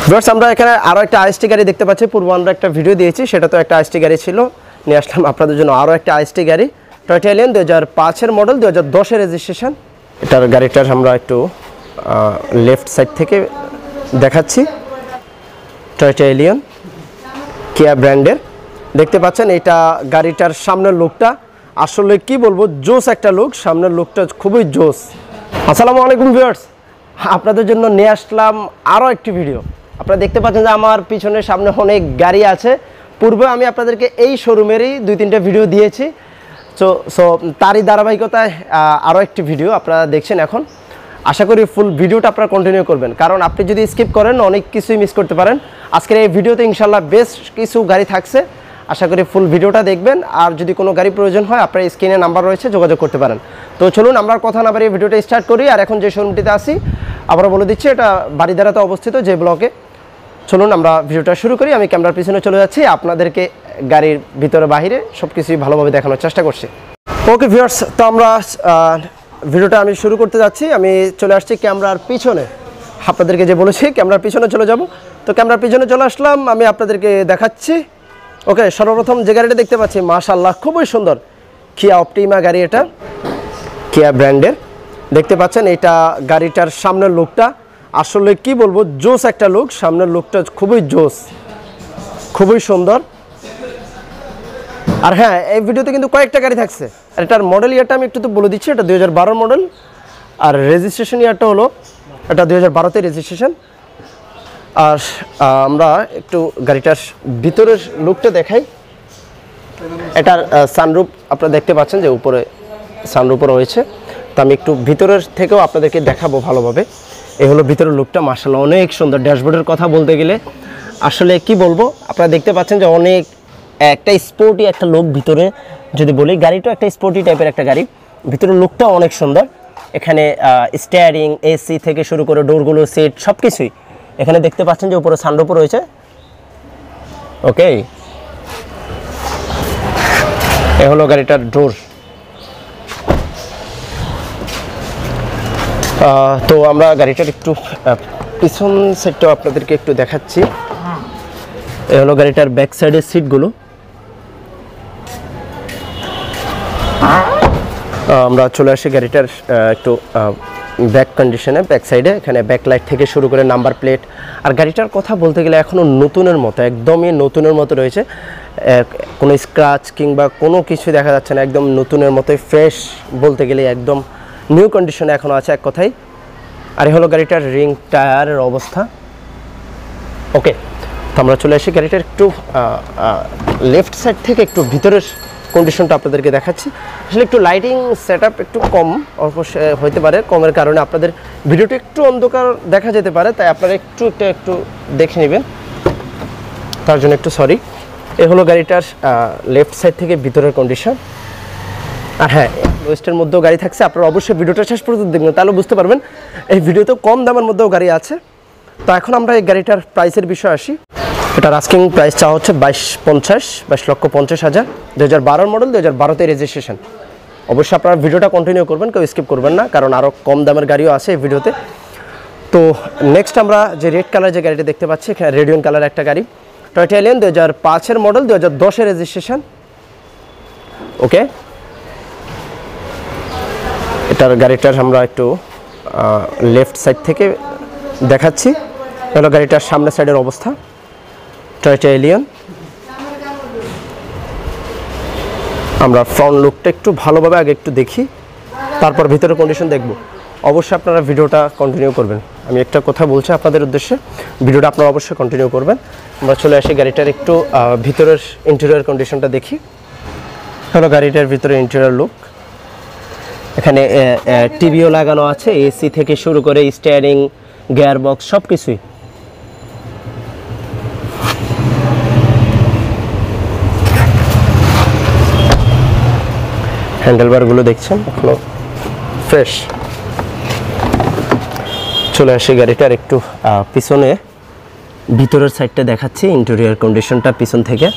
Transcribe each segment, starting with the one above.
Viewers আমরা এখানে আরো একটা আইএসটি গাড়ি দেখতে পাচ্ছি। পূর্বে আমরা একটা ভিডিও দিয়েছি, সেটা তো একটা আইএসটি গাড়ি ছিল, নিয়ে আসলাম আপনাদের জন্য আরো একটা আইএসটি গাড়ি। টয়োটা এলিয়ন 2005 এর মডেল, 2010 এর রেজিস্ট্রেশন। এটার গাড়িটার আমরা একটু লেফট সাইড থেকে দেখাচ্ছি। টয়োটা এলিয়ন কিয়া ব্র্যান্ডের দেখতে পাচ্ছেন। এটা গাড়িটার সামনের লুকটা আসলে কি বলবো, জোস একটা লুক, সামনের লুকটা খুবই জোস। আসসালামু আলাইকুম ভিউয়ার্স, আপনাদের জন্য নিয়ে আসলাম আরও একটি ভিডিও। আপনারা দেখতে পাচ্ছেন যে আমার পিছনে সামনে অনেক গাড়ি আছে। পূর্বে আমি আপনাদেরকে এই শোরুমেরই 2-3টা ভিডিও দিয়েছি, সো তারই ধারাবাহিকতায় আরও একটি ভিডিও আপনারা দেখছেন এখন। আশা করি ফুল ভিডিওটা আপনারা কন্টিনিউ করবেন, কারণ আপনি যদি স্কিপ করেন অনেক কিছুই মিস করতে পারেন। আজকের এই ভিডিওতে ইনশাল্লাহ বেশ কিছু গাড়ি থাকছে, আশা করি ফুল ভিডিওটা দেখবেন। আর যদি কোনো গাড়ি প্রয়োজন হয় আপনার স্ক্রিনে নাম্বার রয়েছে, যোগাযোগ করতে পারেন। তো চলুন আমরা কথা না বাড়িয়ে ভিডিওটা স্টার্ট করি। আর এখন যে শোরুমটিতে আসি আবারও বলে দিচ্ছি, এটা বারিধারাতে অবস্থিত, যে ব্লকে। চলুন আমরা ভিডিওটা শুরু করি। আমি ক্যামেরার পিছনে চলে যাচ্ছি, আপনাদেরকে গাড়ির ভিতরে বাহিরে সব কিছুই ভালোভাবে দেখানোর চেষ্টা করছি। ওকে ভিউয়ার্স, তো আমরা ভিডিওটা আমি শুরু করতে যাচ্ছি। আমি চলে আসছি ক্যামেরার পিছনে, আপনাদেরকে যে বলেছি ক্যামেরার পিছনে চলে যাব। তো ক্যামেরার পিছনে চলে আসলাম, আমি আপনাদেরকে দেখাচ্ছি। ওকে, সর্বপ্রথম যে গাড়িটা দেখতে পাচ্ছি, মাশাআল্লাহ খুবই সুন্দর, কিয়া অপটিমা গাড়ি। এটা কিয়া ব্র্যান্ডের দেখতে পাচ্ছেন। এটা গাড়িটার সামনের লুকটা আসলে কি বলবো, জোস একটা লুক, সামনের লুকটা খুবই জোস, খুবই সুন্দর। আর হ্যাঁ, এই ভিডিওতে কিন্তু কয়েকটা গাড়ি থাকছে। আর এটার মডেল ইয়ারটা আমি একটু তো বলে দিচ্ছি, এটা 2012 মডেল। আর রেজিস্ট্রেশন ইয়ারটা হলো এটা 2012তে রেজিস্ট্রেশন। আর আমরা একটু গাড়িটার ভিতরের লুকটা দেখাই। এটার সানরুফ আপনারা দেখতে পাচ্ছেন যে উপরে সানরুফও রয়েছে। তো আমি একটু ভিতরের থেকেও আপনাদেরকে দেখাবো ভালোভাবে। এই হলো ভিতরের লুকটা, মাশাআল্লাহ অনেক সুন্দর। ড্যাশবোর্ডের কথা বলতে গেলে আসলে কি বলবো, আপনারা দেখতে পাচ্ছেন যে অনেক একটা স্পোর্টি একটা লুক ভিতরে। যদি বলি, গাড়িটা একটা স্পোর্টি টাইপের একটা গাড়ি, ভিতরের লুকটা অনেক সুন্দর। এখানে স্টিয়ারিং, এসি থেকে শুরু করে ডোরগুলো, সিট সব কিছুই এখানে দেখতে পাচ্ছেন যে উপরে সানরুফও রয়েছে। ওকে, এ হলো গাড়িটার ডোর। তো আমরা গাড়িটার একটু পিছন সাইডটাও আপনাদেরকে একটু দেখাচ্ছি। এ হলো গাড়িটার ব্যাক সাইডের সিটগুলো। আমরা চলে আসি গাড়িটার একটু ব্যাক কন্ডিশনে, ব্যাক সাইডে। এখানে ব্যাক লাইট থেকে শুরু করে নাম্বার প্লেট। আর গাড়িটার কথা বলতে গেলে এখনও নতুনের মতো, একদমই নতুনের মতো রয়েছে। কোনো স্ক্র্যাচ কিংবা কোনো কিছু দেখা যাচ্ছে না, একদম নতুনের মতোই, ফ্রেশ বলতে গেলে একদম নিউ কন্ডিশনে এখনও আছে এক কথাই। আর এই হলো গাড়িটার রিং টায়ারের অবস্থা। ওকে, তো আমরা চলে আসি গাড়িটার একটু লেফট সাইড থেকে একটু ভিতরের কন্ডিশনটা আপনাদেরকে দেখাচ্ছি। আসলে একটু লাইটিং সেটআপ একটু কম অবশ্যই হতে পারে, কমের কারণে আপনাদের ভিডিওটা একটু অন্ধকার দেখা যেতে পারে, তাই আপনারা একটু দেখে নেবেন, তার জন্য একটু সরি। এ হলো গাড়িটার লেফট সাইড থেকে ভিতরের কন্ডিশন। আর হ্যাঁ, ওয়েস্টের মধ্যেও গাড়ি থাকছে, আপনারা অবশ্যই ভিডিওটা শেষ পর্যন্ত দেখবেন, তাহলে বুঝতে পারবেন এই ভিডিওতে কম দামের মধ্যেও গাড়ি আছে। তো এখন আমরা এই গাড়িটার প্রাইসের বিষয়ে আসি। এটার আস্কিং প্রাইস চাওয়া হচ্ছে 22,50,000। 2012 মডেল, 2012তে রেজিস্ট্রেশন। অবশ্যই আপনারা ভিডিওটা কন্টিনিউ করবেন, কেউ স্কিপ করবেন না, কারণ আরও কম দামের গাড়িও আছে এই ভিডিওতে। তো নেক্সট আমরা যে রেড কালার যে গাড়িটা দেখতে পাচ্ছি, এখানে রেডিয়ন কালার একটা গাড়ি, টয়োটা এলিয়ন 2005 এর মডেল, 2010 এর রেজিস্ট্রেশন। ওকে, এটার গাড়িটার আমরা একটু লেফট সাইড থেকে দেখাচ্ছি। হলো গাড়িটার সামনের সাইডের অবস্থা, টয়োটা এলিয়ন। আমরা ফ্রন্ট লুকটা একটু ভালোভাবে আগে একটু দেখি, তারপর ভিতরের কন্ডিশন দেখব। অবশ্যই আপনারা ভিডিওটা কন্টিনিউ করবেন, আমি একটা কথা বলছি আপনাদের উদ্দেশ্যে, ভিডিওটা আপনারা অবশ্যই কন্টিনিউ করবেন। আমরা চলে আসি গাড়িটার একটু ভিতরের ইন্টেরিয়র কন্ডিশনটা দেখি। হলো গাড়িটার ভিতরে ইন্টেরিয়র লুক। এখানে টিভিও লাগানো আছে, এসি থেকে শুরু করে স্টিয়ারিং, গিয়ার বক্স সব কিছুই। হ্যান্ডেলবারগুলো দেখছেন এখনো ফ্রেশ। চলে আসি গাড়িটার একটু পিছনে ভিতরের সাইডটা দেখাচ্ছি, ইন্টেরিয়র কন্ডিশনটা পিছন থেকে।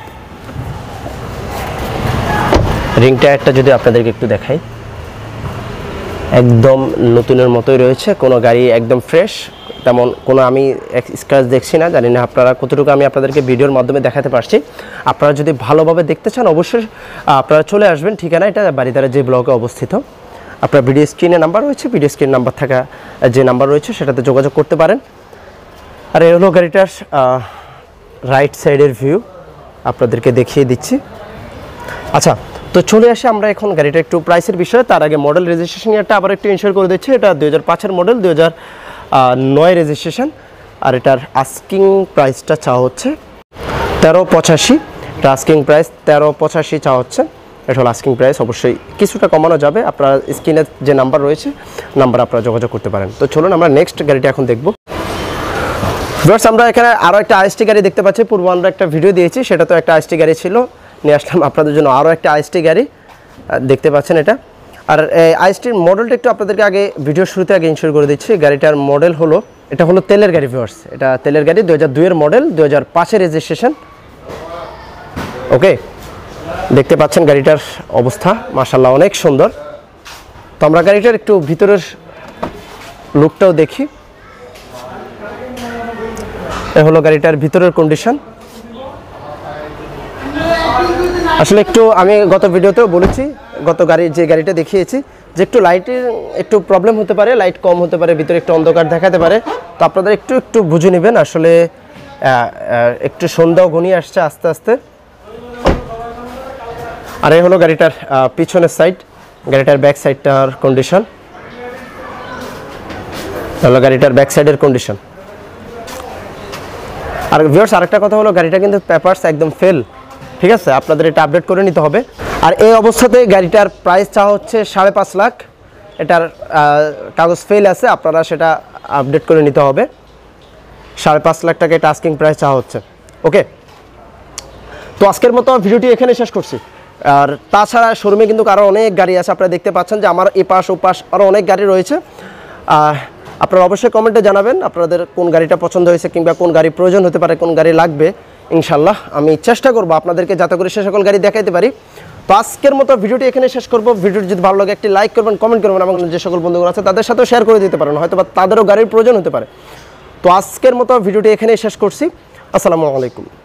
রিং টায়ারটা যদি আপনাদেরকে একটু দেখাই, একদম নতুনের মতোই রয়েছে, কোনো গাড়ি একদম ফ্রেশ, তেমন কোনো আমি স্ক্র্যাচ দেখছি না, জানি না আপনারা কতটুকু আমি আপনাদেরকে ভিডিওর মাধ্যমে দেখাতে পারছি। আপনারা যদি ভালোভাবে দেখতে চান অবশ্যই আপনারা চলে আসবেন। ঠিকানা এটা বারিধারা যে ব্লকে অবস্থিত। আপনার ভিডিও স্ক্রিনে নাম্বার রয়েছে, ভিডিও স্ক্রিন নাম্বার থাকা যে নাম্বার রয়েছে সেটাতে যোগাযোগ করতে পারেন। আর এই হলো গাড়িটার রাইট সাইডের ভিউ, আপনাদেরকে দেখিয়ে দিচ্ছি। আচ্ছা, তো চলে আসে আমরা এখন গাড়িটা একটু প্রাইসের বিষয়ে। তার আগে মডেল রেজিস্ট্রেশন ইয়ারটা আবার একটু ইনশিওর করে দিচ্ছি। এটা 2005-এর মডেল, 2009 রেজিস্ট্রেশন। আর এটার আস্কিং প্রাইসটা চাওয়া হচ্ছে 1385। এটা আস্কিং প্রাইস 1385 চাওয়া হচ্ছে। এটা হলো আস্কিং প্রাইস। অবশ্যই কিছুটা কমানো যাবে, আপনার স্ক্রিনে যে নাম্বার রয়েছে নাম্বার আপনারা যোগাযোগ করতে পারেন। তো চলুন আমরা নেক্সট গাড়িটা এখন দেখব। ভিউয়ার্স, আমরা এখানে আরও একটা আইএসটি গাড়ি দেখতে পাচ্ছি। পূর্ব আমরা একটা ভিডিও দিয়েছি, সেটা তো একটা আইএসটি গাড়ি ছিল, নিয়ে আসলাম আপনাদের জন্য আরও একটা আইএসটি গাড়ি দেখতে পাচ্ছেন এটা। আর এই আইএসটির মডেলটা একটু আপনাদেরকে আগে ভিডিও শুরুতে আগে ইনশিওর করে দিচ্ছি। গাড়িটার মডেল হলো, এটা হলো তেলের গাড়ি ভিউয়ার্স। এটা তেলের গাড়ি, 2002-এর মডেল, 2005-এর রেজিস্ট্রেশন। ওকে, দেখতে পাচ্ছেন গাড়িটার অবস্থা মাশাআল্লাহ অনেক সুন্দর। তো আমরা গাড়িটার একটু ভিতরের লুকটাও দেখি। এ হলো গাড়িটার ভিতরের কন্ডিশন। আসলে একটু আমি গত ভিডিওতেও বলেছি, গত যে গাড়িটা দেখিয়েছি, যে একটু লাইটের একটু প্রবলেম হতে পারে, লাইট কম হতে পারে, ভিতরে একটু অন্ধকার দেখাতে পারে। তো আপনারা একটু বুঝে নেবেন। আসলে একটু সন্ধ্যাও ঘনিয়ে আসছে আস্তে আস্তে। আর এই হলো গাড়িটার পিছনের সাইড, গাড়িটার ব্যাক সাইডটার কন্ডিশন। হলো গাড়িটার ব্যাক সাইডের কন্ডিশন। আর ভিউয়ার্স, আরেকটা কথা হলো, গাড়িটা কিন্তু পেপারস একদম ফেল, ঠিক আছে? আপনাদের এটা আপডেট করে নিতে হবে। আর এই অবস্থাতে গাড়িটার প্রাইস চাওয়া হচ্ছে 5.5 লাখ। এটার কাগজ ফেল আছে, আপনারা সেটা আপডেট করে নিতে হবে। 5.5 লাখ টাকা এটা আস্কিং প্রাইস চাওয়া হচ্ছে। ওকে, তো আজকের মতো ভিডিওটি এখানে শেষ করছি। আর তাছাড়া শোরুমে কিন্তু আরও অনেক গাড়ি আছে, আপনারা দেখতে পাচ্ছেন যে আমার এই পাশ ও পাশ আরও অনেক গাড়ি রয়েছে। আপনারা অবশ্যই কমেন্টে জানাবেন আপনাদের কোন গাড়িটা পছন্দ হয়েছে, কিংবা কোন গাড়ি প্রয়োজন হতে পারে, কোন গাড়ি লাগবে। ইনশাল্লাহ আমি চেষ্টা করবো আপনাদেরকে যাতে করে সে সকল গাড়ি দেখাইতে পারি। তো আজকের মতো ভিডিওটি এখানে শেষ করবো। ভিডিওটি যদি ভালো লাগে একটি লাইক করবেন, কমেন্ট করবেন, এবং যে সকল বন্ধুগুলো আছে তাদের সাথেও শেয়ার করে দিতে পারেন, হয়তো বা তাদেরও গাড়ির প্রয়োজন হতে পারে। তো আজকের মতো ভিডিওটি এখানেই শেষ করছি। আসসালামু আলাইকুম।